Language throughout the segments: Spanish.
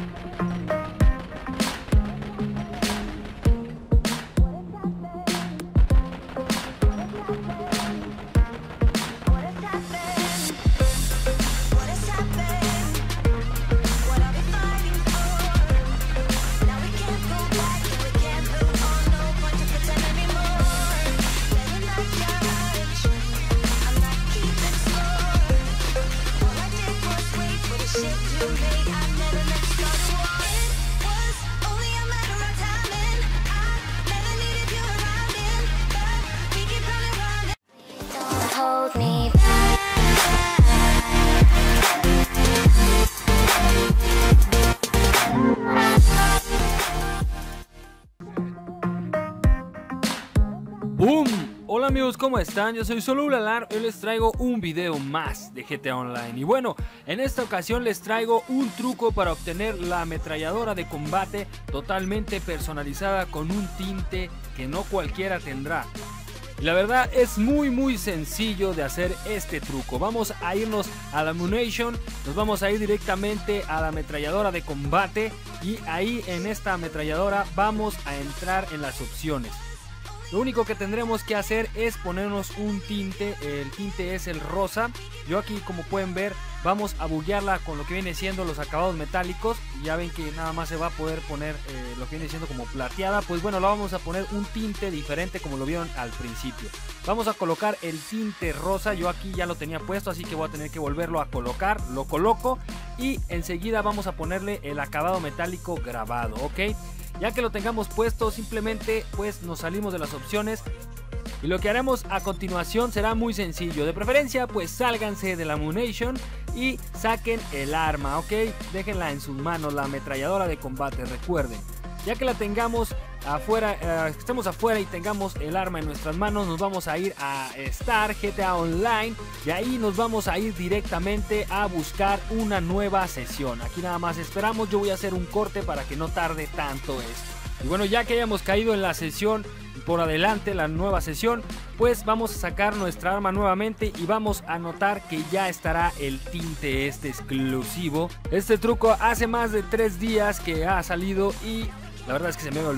¡Boom! Hola amigos, ¿cómo están? Yo soy Solulalar, hoy les traigo un video más de GTA Online. Y bueno, en esta ocasión les traigo un truco para obtener la ametralladora de combate totalmente personalizada con un tinte que no cualquiera tendrá. Y la verdad es muy sencillo de hacer este truco. Vamos a irnos a la Ammunition, nos vamos a ir directamente a la ametralladora de combate y ahí en esta ametralladora vamos a entrar en las opciones. Lo único que tendremos que hacer es ponernos un tinte, el tinte es el rosa. Yo aquí, como pueden ver, vamos a buguearla con lo que viene siendo los acabados metálicos. Ya ven que nada más se va a poder poner lo que viene siendo como plateada. Pues bueno, la vamos a poner un tinte diferente como lo vieron al principio. Vamos a colocar el tinte rosa, yo aquí ya lo tenía puesto, así que voy a tener que volverlo a colocar. Lo coloco y enseguida vamos a ponerle el acabado metálico grabado, ¿ok? Ya que lo tengamos puesto, simplemente pues nos salimos de las opciones y lo que haremos a continuación será muy sencillo. De preferencia pues sálganse de la Ammunition y saquen el arma, ¿ok? Déjenla en sus manos, la ametralladora de combate, recuerden. Ya que la tengamos afuera, estemos afuera y tengamos el arma en nuestras manos, nos vamos a ir a Star GTA Online y ahí nos vamos a ir directamente a buscar una nueva sesión. Aquí nada más esperamos, yo voy a hacer un corte para que no tarde tanto esto. Y bueno, ya que hayamos caído en la sesión por adelante, la nueva sesión, pues vamos a sacar nuestra arma nuevamente y vamos a notar que ya estará el tinte este exclusivo. Este truco hace más de 3 días que ha salido y la verdad es que se me había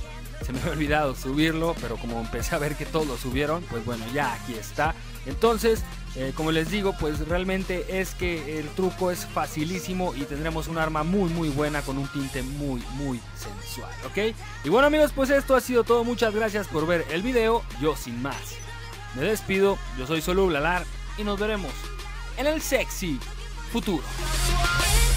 olvidado subirlo, pero como empecé a ver que todos lo subieron, pues bueno, ya aquí está. Entonces, como les digo, pues realmente es que el truco es facilísimo y tendremos un arma muy buena con un tinte muy sensual, ¿ok? Y bueno amigos, pues esto ha sido todo, muchas gracias por ver el video, yo sin más me despido, yo soy Solulalar y nos veremos en el sexy futuro.